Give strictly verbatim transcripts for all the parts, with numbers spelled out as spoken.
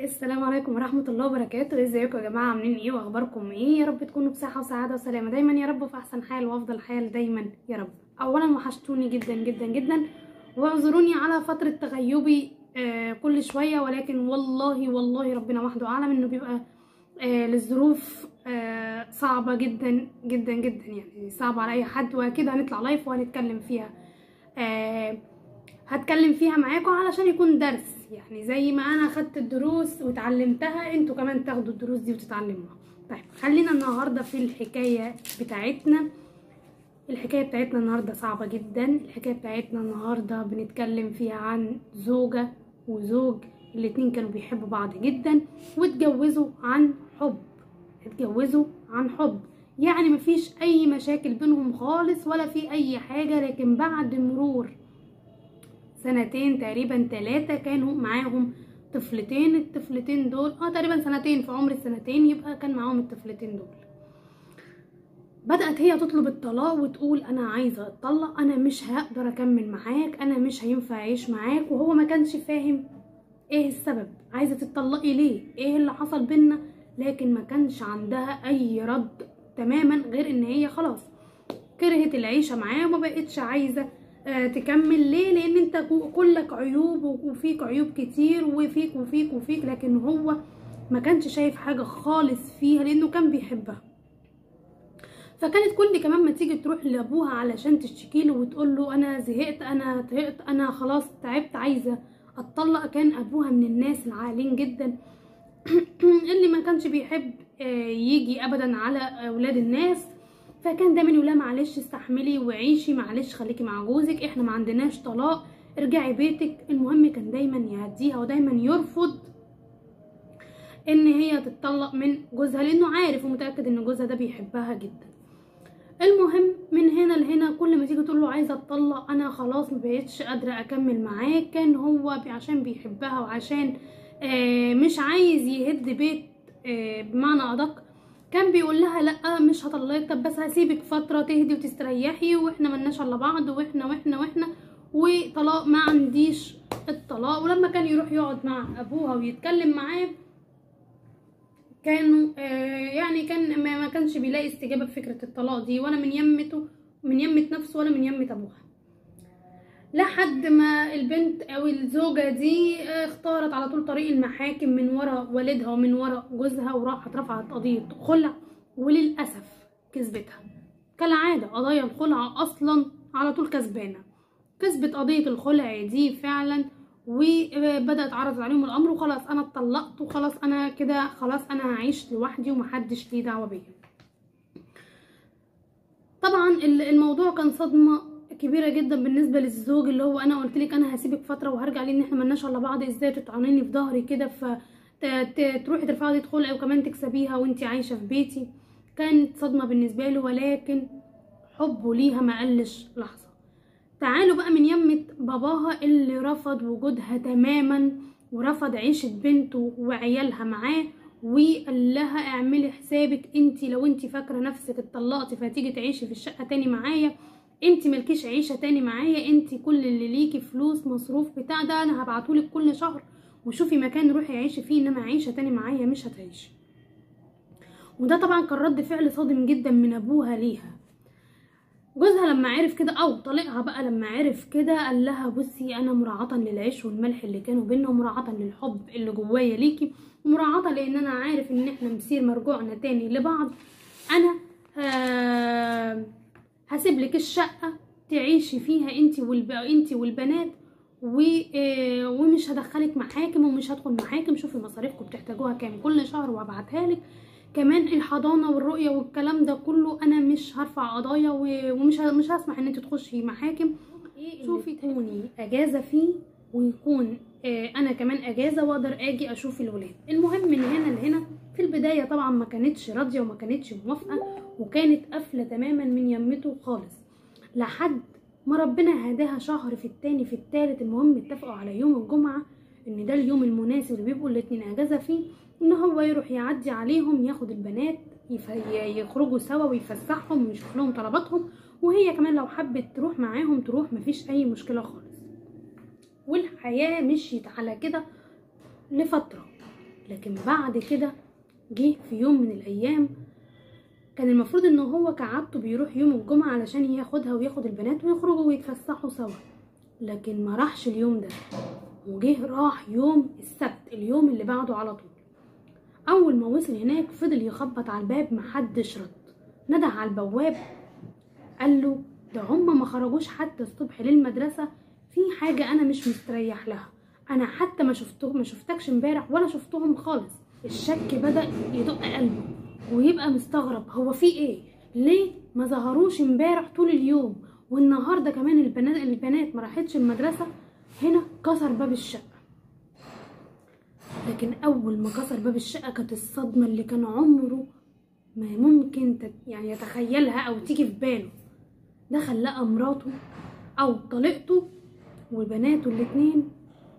السلام عليكم ورحمه الله وبركاته. ازيكم يا جماعه؟ عاملين ايه واخباركم ايه؟ يا رب تكونوا بصحه وسعاده وسلامه دايما يا رب، في احسن حال وافضل حال دايما يا رب. اولا وحشتوني جدا جدا جدا، واعذروني على فتره تغيبي آه كل شويه، ولكن والله والله ربنا وحده اعلم انه بيبقى آه للظروف آه صعبه جدا جدا جدا، يعني صعبه على اي حد. واكيد هنطلع لايف وهنتكلم فيها آه هتكلم فيها معاكم علشان يكون درس، يعني زي ما انا خدت الدروس وتعلمتها انتوا كمان تاخدوا الدروس دي وتتعلموها. طيب خلينا النهارده في الحكايه بتاعتنا. الحكايه بتاعتنا النهارده صعبه جدا. الحكايه بتاعتنا النهارده بنتكلم فيها عن زوجه وزوج، الاتنين كانوا بيحبوا بعض جدا واتجوزوا عن حب. اتجوزوا عن حب يعني مفيش اي مشاكل بينهم خالص ولا في اي حاجه، لكن بعد مرور سنتين تقريبا ثلاثة كانوا معاهم طفلتين. الطفلتين دول اه تقريبا سنتين، في عمر السنتين يبقى كان معاهم الطفلتين دول. بدأت هي تطلب الطلاق وتقول انا عايزة اتطلق، انا مش هقدر اكمل معاك، انا مش هينفع اعيش معاك. وهو ما كانش فاهم ايه السبب، عايزة تتطلقي ليه، ايه اللي حصل بينا، لكن ما كانش عندها اي رد تماما غير ان هي خلاص كرهت العيشة معاه وما بقتش عايزة تكمل. ليه؟ لان انت كلك عيوب وفيك عيوب كتير وفيك وفيك وفيك، لكن هو ما كانش شايف حاجة خالص فيها لانه كان بيحبها. فكانت كل كمان ما تيجي تروح لابوها علشان تشتكي له وتقول له انا زهقت، انا طهقت، انا خلاص تعبت، عايزة اتطلق. كان ابوها من الناس العاقلين جدا اللي ما كانش بيحب يجي ابدا على اولاد الناس. فكان دايما يقول لها معلش استحملي وعيشي، معلش خليكي مع جوزك، احنا ما عندناش طلاق، ارجعي بيتك. المهم كان دايما يهديها ودايما يرفض ان هي تتطلق من جوزها لانه عارف ومتاكد ان جوزها ده بيحبها جدا. المهم من هنا لهنا كل ما تيجي تقول له عايزه اتطلق، انا خلاص ما بقتش قادره اكمل معاك، كان هو عشان بيحبها وعشان آه مش عايز يهد بيت آه بمعنى ادق، كان بيقول لها لا مش هطلقك، طب بس هسيبك فتره تهدي وتستريحي واحنا ملناش الا بعض واحنا واحنا واحنا وطلاق، ما عنديش الطلاق. ولما كان يروح يقعد مع ابوها ويتكلم معاه كانوا آه يعني كان ما كانش بيلاقي استجابه بفكره الطلاق دي، ولا من يمته من يمه نفسه ولا من يمه ابوها. لحد ما البنت او الزوجه دي اختارت على طول طريق المحاكم من ورا والدها ومن ورا جوزها، وراحت رفعت قضيه خلع، وللاسف كسبتها. كالعاده قضايا الخلع اصلا على طول كسبانه. كسبت قضيه الخلع دي فعلا، وبدات عرضت عليهم الامر وخلاص انا اتطلقت وخلاص انا كده خلاص انا هعيش لوحدي ومحدش ليه دعوه بيا. طبعا الموضوع كان صدمه كبيره جدا بالنسبه للزوج، اللي هو انا قلت لك انا هسيبك فتره وهرجع لان احنا ملناش الا بعض، ازاي تطعنيني في ظهري كده فتروحي ترفعي قضيه خلع وكمان تكسبيها وانتي عايشه في بيتي. كانت صدمه بالنسبه له، ولكن حبه ليها ما قلش لحظه. تعالوا بقى من يمة باباها اللي رفض وجودها تماما ورفض عيشة بنته وعيالها معاه، وقال لها اعملي حسابك انتي لو انتي فاكرة نفسك اتطلقتي فهتيجي تعيشي في الشقة تاني معايا، انتي ملكيش عيشة تاني معايا، انتي كل اللي ليكي فلوس مصروف بتاع ده انا هبعتهولك كل شهر وشوفي مكان روحي عيشي فيه، انما عيشة تاني معايا مش هتعيشي. وده طبعا كان رد فعل صادم جدا من ابوها ليها. جوزها لما عرف كده او طليقها بقى لما عرف كده قال لها بصي انا مراعاة للعيش والملح اللي كانوا بينا، ومراعاة للحب اللي جوايا ليكي، ومراعاة لان انا عارف ان احنا مسير مرجوعنا تاني لبعض، انا آه هسيب لك الشقة تعيشي فيها انتي والب... انتي والبنات و... آه ومش هدخلك محاكم ومش هدخل محاكم، شوفي مصاريفكم بتحتاجوها كام كل شهر وهبعتها لك، كمان الحضانه والرؤيه والكلام ده كله انا مش هرفع قضايا ومش مش هسمح ان انت تخشي محاكم. شوفي تكوني اجازه فيه ويكون آه انا كمان اجازه واقدر اجي اشوف الولاد. المهم من هنا لهنا في البدايه طبعا ما كانتش راضيه وما كانتش موافقه وكانت قافله تماما من يمته خالص، لحد ما ربنا هداها شهر في التاني في التالت. المهم اتفقوا على يوم الجمعه ان ده اليوم المناسب اللي بيبقوا الاتنين اجازه فيه، ان هو يروح يعدي عليهم ياخد البنات يخرجوا سوا ويفسحهم ويشوف لهم طلباتهم، وهي كمان لو حبت تروح معاهم تروح، مفيش اي مشكله خالص. والحياه مشيت على كده لفتره لكن بعد كده جه في يوم من الايام كان المفروض ان هو كعادته بيروح يوم الجمعة علشان ياخدها وياخد البنات ويخرجوا ويتفسحوا سوا، لكن ما راحش اليوم ده، وجه راح يوم السبت اليوم اللي بعده على طول. اول ما وصل هناك فضل يخبط على الباب، محدش رد. نده على البواب قال له ده هما ما خرجوش حتى الصبح للمدرسة، في حاجة انا مش مستريح لها، انا حتى ما شفته ما شفتكش امبارح ولا شفتهم خالص. الشك بدأ يدق قلبه ويبقى مستغرب، هو في ايه؟ ليه ما ظهروش امبارح طول اليوم والنهارده كمان البنات البنات ما راحتش المدرسة؟ هنا كسر باب الشقة، لكن اول ما كسر باب الشقة كانت الصدمة اللي كان عمره ما ممكن تت يعني يتخيلها او تيجي في باله. دخل لقى مراته او طليقته وبناته الاتنين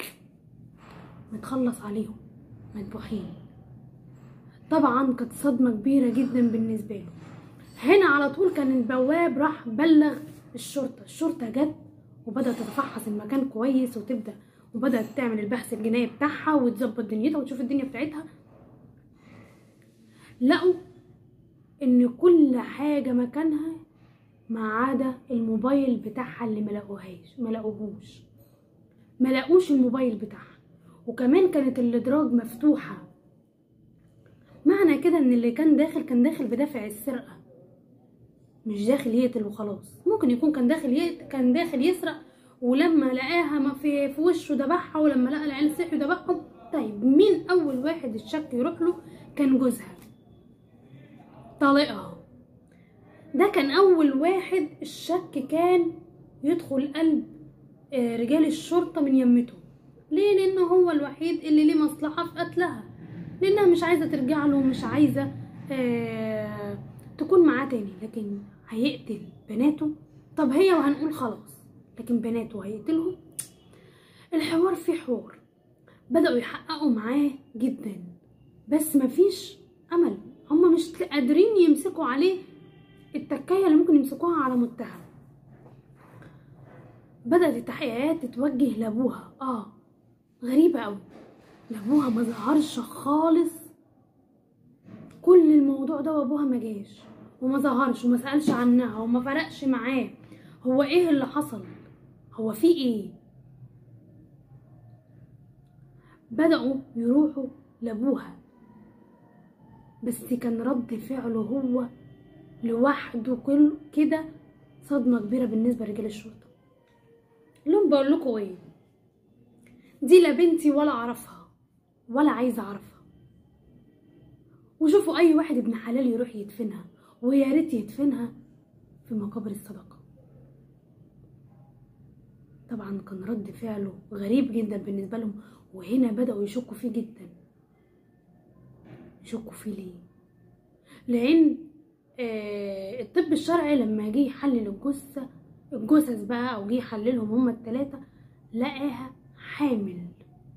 متخلص عليهم مذبوحين. طبعا كانت صدمة كبيرة جدا بالنسبة له. هنا على طول كان البواب راح بلغ الشرطة، الشرطة جت وبدأت تتفحص المكان كويس وتبدأ وبدأت تعمل البحث الجنائي بتاعها وتظبط دنيتها وتشوف الدنيا بتاعتها. لقوا ان كل حاجة مكانها ما عدا الموبايل بتاعها اللي ملقوهاش ملقوهوش ملقوش الموبايل بتاعها، وكمان كانت الادراج مفتوحة. معنى كده ان اللي كان داخل كان داخل بدافع السرقة، مش داخل يقتل وخلاص. ممكن يكون كان داخل يقتل كان داخل يسرق ولما لقاها ما في في وشه دبحها، ولما لقى العيال صحيوا دبحهم. طيب مين اول واحد الشك يروح له؟ كان جوزها طليقها. ده كان اول واحد الشك كان يدخل قلب رجال الشرطة من يمته. ليه؟ لانه هو الوحيد اللي ليه مصلحة في قتلها، لانها مش عايزة ترجع له ومش عايزة آه تكون معاه تاني. لكن هيقتل بناته؟ طب هي وهنقول خلاص، لكن بناته هيقتلهم؟ الحوار فيه حوار. بدأوا يحققوا معاه جدا بس مفيش امل، هما مش قادرين يمسكوا عليه التكاية اللي ممكن يمسكوها على متهم. بدأت التحقيقات تتوجه لابوها. اه غريبة اوي، لابوها ما ظهرش خالص كل الموضوع ده، وابوها ما جاش وما ظهرش وما سألش عنها وما فرقش معاه. هو ايه اللي حصل؟ هو في ايه؟ بدأوا يروحوا لابوها، بس كان رد فعله هو لوحده كل كده صدمة كبيرة بالنسبة لرجال الشرطة. لهم بقول لكم ايه، دي لا بنتي ولا اعرفها ولا عايزة اعرفها، وشوفوا اي واحد ابن حلال يروح يدفنها، ويا ريت يدفنها في مقابر الصدقة. طبعا كان رد فعله غريب جدا بالنسبة لهم، وهنا بدأوا يشكوا فيه جدا. يشكوا فيه ليه؟ لان آه الطب الشرعي لما جه يحلل الجثة الجثث بقى او جه يحللهم هما التلاتة لقاها حامل.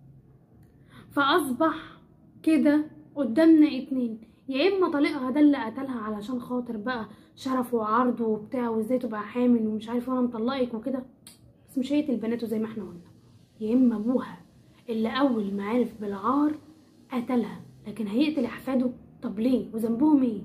فاصبح كده قدامنا اتنين، يا اما طليقها ده اللي قتلها علشان خاطر بقى شرفه وعرضه وبتاع وازاي تبقى حامل ومش عارف وانا مطلقك وكده، بس مش هيقتل بناته زي ما احنا قلنا، يا اما ابوها اللي اول ما عرف بالعار قتلها، لكن هيقتل احفاده؟ طب ليه؟ وذنبهم ايه؟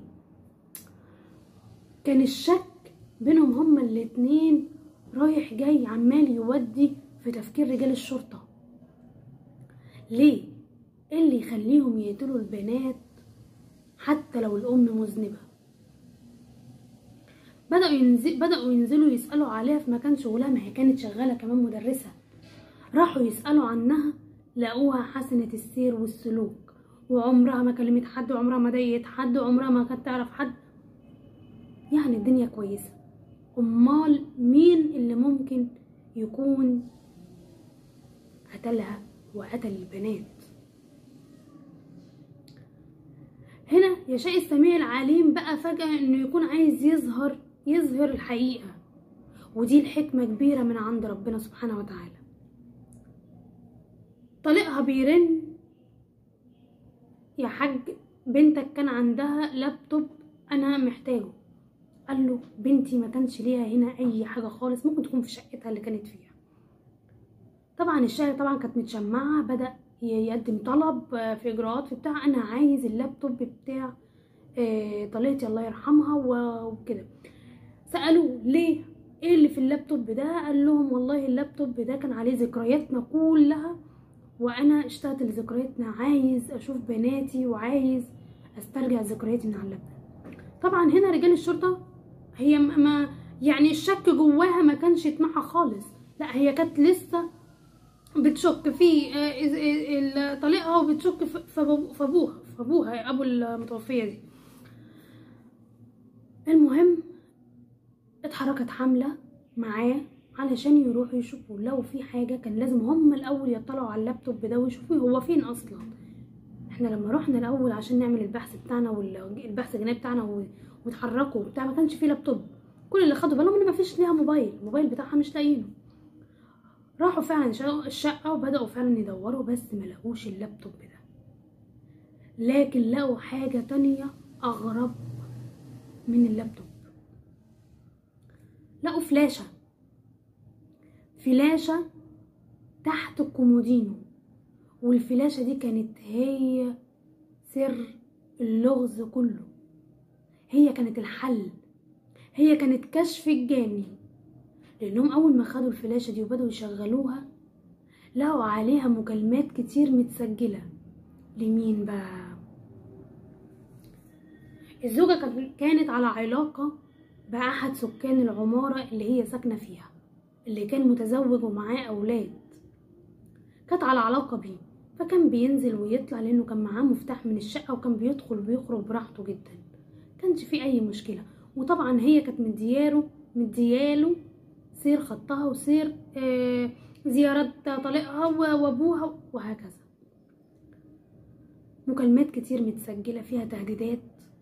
كان الشك بينهم هما الاتنين رايح جاي عمال يودي في تفكير رجال الشرطة. ليه؟ ايه اللي يخليهم يقتلوا البنات حتى لو الام مذنبة؟ بدأوا ينزل بدأوا ينزلوا يسألوا عليها في مكان شغلها، ما هي كانت شغالة كمان مدرسة. راحوا يسألوا عنها لقوها حسنة السير والسلوك، وعمرها ما كلمت حد وعمرها ما ضايقت حد وعمرها ما كانت تعرف حد، يعني الدنيا كويسة. امال مين اللي ممكن يكون قتلها وقتل البنات؟ هنا يشاء السميع العليم بقى فجأة انه يكون عايز يظهر يظهر الحقيقة، ودي الحكمة كبيرة من عند ربنا سبحانه وتعالى. طليقها بيرن، يا حاج بنتك كان عندها لابتوب انا محتاجه. قال له بنتي ما كانش ليها هنا اي حاجة خالص، ممكن تكون في شقتها اللي كانت فيها. طبعا الشقة طبعا كانت متشمعة، بدأ يقدم طلب في اجراءات في بتاع، انا عايز اللابتوب بتاع طليقتي الله يرحمها وكده. سالوه ليه، ايه اللي في اللابتوب ده؟ قال لهم والله اللابتوب ده كان عليه ذكرياتنا كلها، وانا اشتقت لذكرياتنا، عايز اشوف بناتي وعايز استرجع ذكرياتي من على اللابتوب. طبعا هنا رجال الشرطه هي ما يعني الشك جواها ما كانش يطمعها خالص، لا هي كانت لسه بتشك في طليقها وبتشك في ابوها في ابوها ابو المتوفيه دي. المهم اتحركت حمله معاه علشان يروحوا يشوفوا لو في حاجه، كان لازم هم الاول يطلعوا على اللابتوب ده ويشوفوا هو فين اصلا. احنا لما رحنا الاول عشان نعمل البحث بتاعنا والبحث الجنائي بتاعنا واتحركوا بتاع، ما كانش فيه لابتوب. كل اللي خدوا بالهم ان ما فيش ليها موبايل، الموبايل بتاعها مش لاقيينه. راحوا فعلا الشقه وبداوا فعلا يدوروا، بس ما لقوش اللابتوب ده، لكن لقوا حاجه تانية اغرب من اللابتوب. لقوا فلاشه فلاشه تحت الكومودينو، والفلاشه دي كانت هي سر اللغز كله، هي كانت الحل، هي كانت كشف الجاني. لانهم اول ما خدوا الفلاشه دي وبدأوا يشغلوها لقوا عليها مكالمات كتير متسجله. لمين بقى؟ الزوجه كانت على علاقه باحد سكان العماره اللي هي ساكنه فيها، اللي كان متزوج ومعاه اولاد، كانت على علاقه بيه، فكان بينزل ويطلع لانه كان معاه مفتاح من الشقه، وكان بيدخل وبيخرج براحته جدا، كانش في اي مشكله. وطبعا هي كانت مدياله مدياله سير خطها وسير آه زيارات طليقها وابوها وهكذا. مكالمات كتير متسجله فيها تهديدات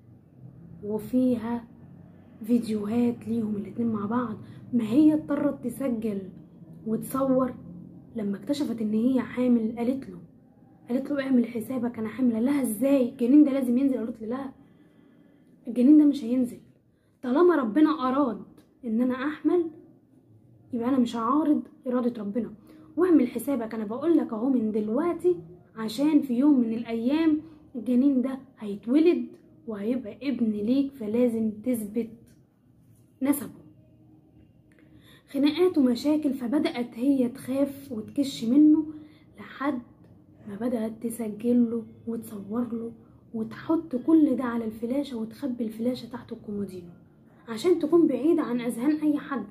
وفيها فيديوهات ليهم الاتنين مع بعض. ما هي اضطرت تسجل وتصور لما اكتشفت ان هي حامل. قالت له قالت له اعمل حسابك انا حامله. لها ازاي؟ الجنين ده لازم ينزل. قالت له لا، الجنين ده مش هينزل طالما ربنا اراد ان انا احمل، يبقى انا مش هعارض اراده ربنا. واعمل حسابك انا بقول لك اهو من دلوقتي، عشان في يوم من الايام الجنين ده هيتولد وهيبقى ابن ليك، فلازم تثبت نسبه. خناقات ومشاكل، فبدأت هي تخاف وتكش منه لحد ما بدأت تسجل له وتصور له وتحط كل ده على الفلاشة وتخبي الفلاشة تحت الكومودينو عشان تكون بعيدة عن أذهان أي حد.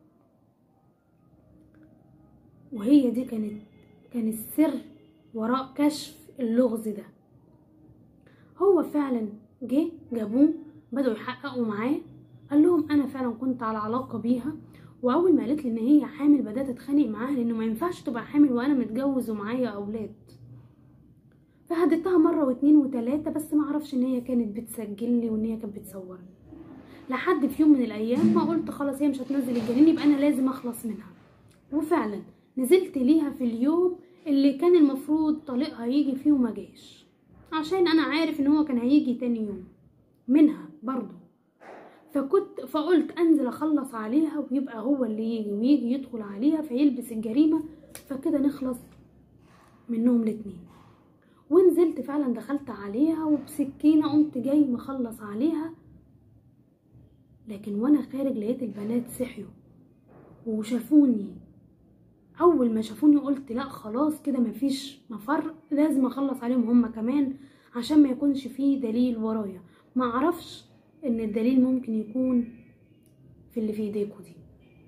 وهي دي كانت كان السر وراء كشف اللغز ده. هو فعلا جه جابوه بدأوا يحققوا معاه، قال لهم أنا فعلا كنت على علاقة بيها، واول ما قالت لي ان هي حامل بدات اتخانق معاها لانه ما ينفعش تبقى حامل وانا متجوز ومعايا اولاد. فهددتها مره واتنين وتلاته، بس ما اعرفش ان هي كانت بتسجل لي وان هي كانت بتصورني، لحد في يوم من الايام ما قلت خلاص هي مش هتنزل الجنين يبقى انا لازم اخلص منها. وفعلا نزلت ليها في اليوم اللي كان المفروض طليقها يجي فيه وما جاش، عشان انا عارف ان هو كان هيجي تاني يوم منها برضو. فكنت فقلت انزل اخلص عليها ويبقى هو اللي يجي ويجي يدخل عليها فيلبس الجريمة، فكده نخلص منهم الاتنين. ونزلت فعلا دخلت عليها وبسكينة قمت جاي مخلص عليها، لكن وانا خارج لقيت البنات صحيوا وشافوني. اول ما شافوني قلت لا خلاص كده مفيش مفر، لازم اخلص عليهم هم كمان عشان ما يكونش فيه دليل ورايا. ما اعرفش ان الدليل ممكن يكون في اللي في ايديكوا دي.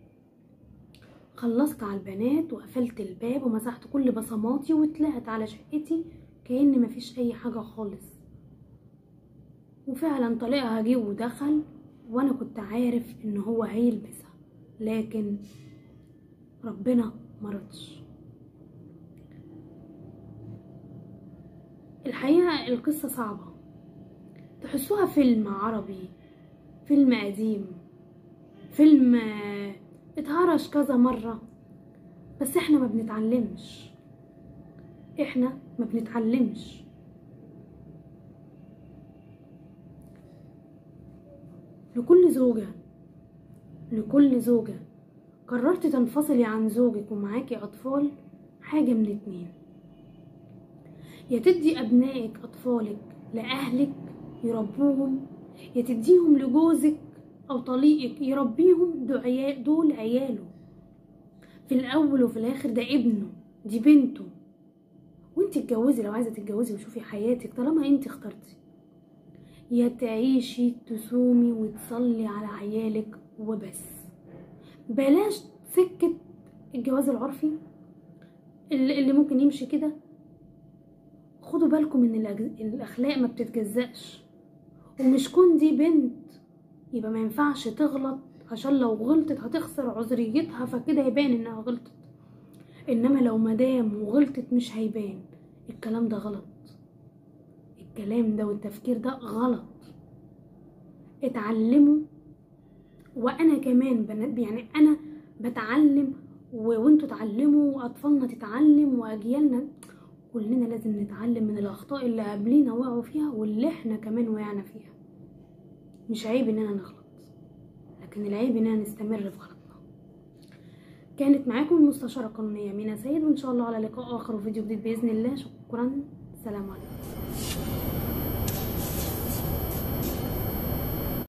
خلصت على البنات وقفلت الباب ومسحت كل بصماتي وطلعت على شقتي كأن مفيش اي حاجة خالص. وفعلا طليقها جه ودخل وانا كنت عارف ان هو هيلبسها، لكن ربنا مرضش. الحقيقة القصة صعبة، تحسوها فيلم عربي، فيلم قديم، فيلم اتهرش كذا مرة، بس احنا ما بنتعلمش احنا ما بنتعلمش لكل زوجة لكل زوجة قررت تنفصلي عن زوجك ومعاكي اطفال، حاجة من اتنين: يا تدي ابنائك اطفالك لاهلك يربوهم، يا تديهم لجوزك او طليقك يربيهم. دول عياله في الاول وفي الاخر، ده ابنه دي بنته. وانت اتجوزي لو عايزه تتجوزي وشوفي حياتك طالما انت اخترتي. يا تعيشي تصومي وتصلي على عيالك وبس. بلاش سكه الجواز العرفي اللي ممكن يمشي كده. خدوا بالكم ان الاخلاق ما بتتجزأش، ومش كون دي بنت يبقى ما ينفعش تغلط، عشان لو غلطت هتخسر عذريتها فكده هيبان انها غلطت. انما لو مدام وغلطت مش هيبان. الكلام ده غلط، الكلام ده والتفكير ده غلط. اتعلموا، وانا كمان بن... يعني انا بتعلم و... وانتوا تعلموا واطفالنا تتعلم واجيالنا، كلنا لازم نتعلم من الاخطاء اللي قبلينا وقعوا فيها واللي احنا كمان وقعنا فيها. مش عيب اننا نغلط، لكن العيب اننا نستمر في غلطنا. كانت معاكم المستشارة القانونية مينا سيد، وان شاء الله على لقاء اخر وفيديو جديد باذن الله. شكرا، سلام عليكم.